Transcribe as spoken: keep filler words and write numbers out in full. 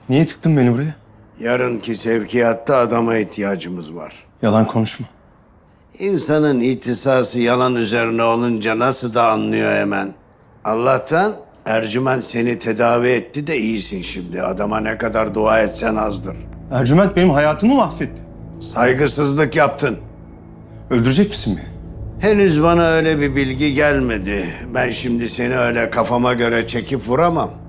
Niye tıktın beni buraya? Yarınki sevkiyatta adama ihtiyacımız var. Yalan konuşma. İnsanın ihtisası yalan üzerine olunca nasıl da anlıyor hemen. Allah'tan Ercüment seni tedavi etti de iyisin şimdi. Adama ne kadar dua etsen azdır. Ercüment benim hayatımı mahvetti. Saygısızlık yaptın. Öldürecek misin beni? Henüz bana öyle bir bilgi gelmedi. Ben şimdi seni öyle kafama göre çekip vuramam.